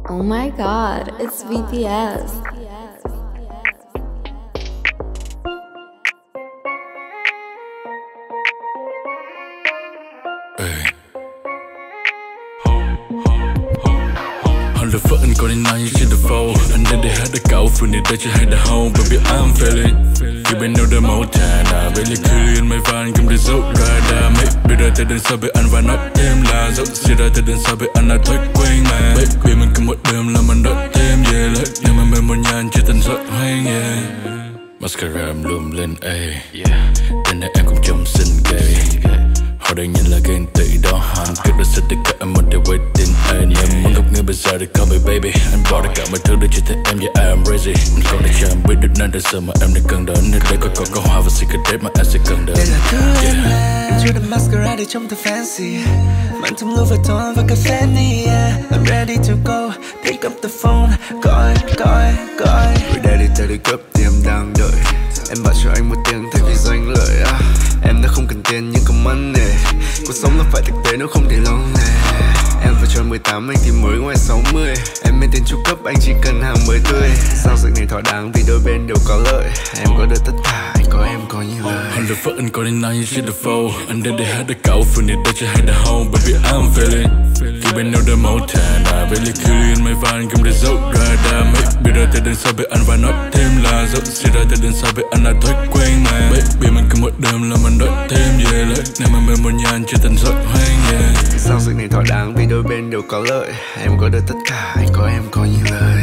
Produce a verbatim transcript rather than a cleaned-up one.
Oh my god, it's V P S. The fucking got in now, you see the foe. And then they had the cow for the Dutch, had the home. Baby, I'm feeling. You been know the mortana. Really cool in my van, come the giấu, rada. Maybe ra tới đến sau bị anh và nói thêm là giấu. Xì ra tới đến sau bị anh là thói quen mà. Baby, mình cầm một đêm là mình đói thêm, yeah. Lại nhưng mà mình một nhàn chưa tình giọt hoang, yeah. Mascara em lùm lên, ayy. Tên này em cũng trông xinh gay. Họ đang nhìn là ghen tị đó hẳn. Kết đã sẽ tất cả em một điều waiting. Anh em muốn gặp người bây giờ thì call me baby. Anh bỏ tất cả mọi thứ để chỉ thấy em, yeah I am crazy. Mình không để cho em biết được nên tại sao mà em đang cần đến. Nơi đây có có có hoa và secret mà em sẽ cần đến. Đây là thứ em làm. Em chưa được mascara để trông thật fancy. Mang thơm Louis Vuitton và cà phê ni, yeah. I'm ready to go, pick up the phone. Gọi, gọi, gọi. Rồi đây đi tới đi cấp thì em đang đợi. Em bảo cho anh một tiếng thay vì doanh lợi, ah. Em đã không cần tiền nhưng có money. Cuộc sống là phải thực tế nếu không thì lâu này. Em vừa tròn mười tám anh thì mới ngoài sáu mươi. Em bên tiền chu cấp anh chỉ cần hàng mới tươi. Giao dịch này thỏa đáng vì đôi bên đều có lợi. Em có được tất cả, anh có em có như lời. On the foot and got in now, you see the foe. And then they had the cow for the Dutch, had the home. Baby, I'm feeling. You been know the mortana. Really cool in my van, come the giấu, rada. Maybe ra tới đến sau bị anh và nói thêm là giấu. Xì ra tới đến sau bị anh là thói quen mà. Baby, mình cầm một đêm là mình đói thêm, yeah. Lại nên mà mình một nhàn chưa tình giọt hoang, yeah. Giao dịch này thỏa đáng vì đôi bên đều có lợi. Em có được tất cả, anh có em có như lời.